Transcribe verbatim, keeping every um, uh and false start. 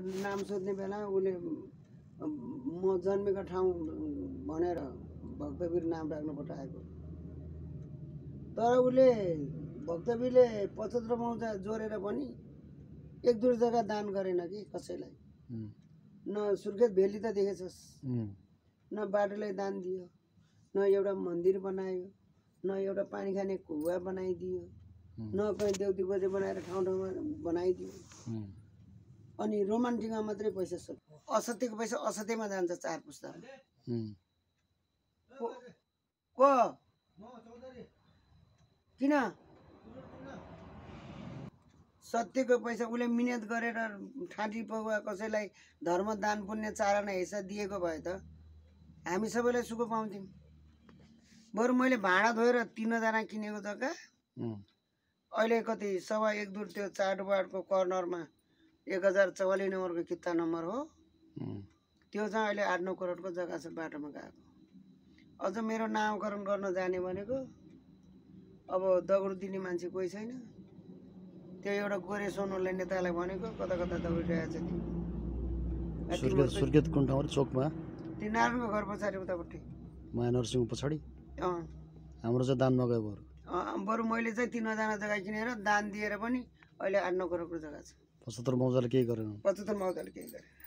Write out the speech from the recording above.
नाम सोध्ने बेला उसले म जन्मेको ठाउँ भनेर भक्तवीर नाम राख्नु पठाएको। तर उसले भक्तवीरले पचहत्तर मौजा जोडेर पनि एक दुई जग्गा दान गरेन कि कसैलाई। न सुर्खेत भेली त देखेछस्, न बाटोलाई दान दियो, न एउटा मन्दिर बनायो, न एउटा पानी खाने कुवा बनाइदियो, न कहीँ देउती बजे बनाएर ठाउँ ठाउँमा बनाइदियो। अनि रोमान्टिकमा मात्रै पैसा सक्यो। असत्यको पैसा असत्यमा जान्छ चार पुस्ता। को किन सत्यको पैसा उसले मिहिनेत गरेर ठाँटी पगुवा कसैलाई धर्म दान पुण्य चारना हिस्सा दिएको भए त हामी सबैलाई सुख पाउँथ्यौँ। बरु मैले भाँडा धोएर तीनजना किनेको जग्गा अहिले कति सवा एक दुर त्यो चाडबाडको कर्नरमा एक हजार चौवालिस नम्बरको किता नम्बर हो, त्यो चाहिँ अहिले आठ नौ करोडको जग्गा छ बाटोमा गएको। अझ मेरो नामकरण गर्न जाने भनेको अब दगुर दिने मान्छे कोही छैन। त्यो एउटा गोरे सोनोले नेतालाई भनेको कता कता दौडिरहेको छ। त्यो सुर्खेत कुन ठाउँ चोकमा त्यो नारायणको घर पछाडि उतापट्टि माया नरसिंह पछाडि। अँ हाम्रो चाहिँ दान नगयो बरु। बरु मैले चाहिँ तिनजना जग्गा किनेर दान दिएर पनि अहिले आठ नौ करोडको जग्गा छ। पचहत्तर मौजाले केही गरेन। पचहत्तर मौजाले केही गरेन।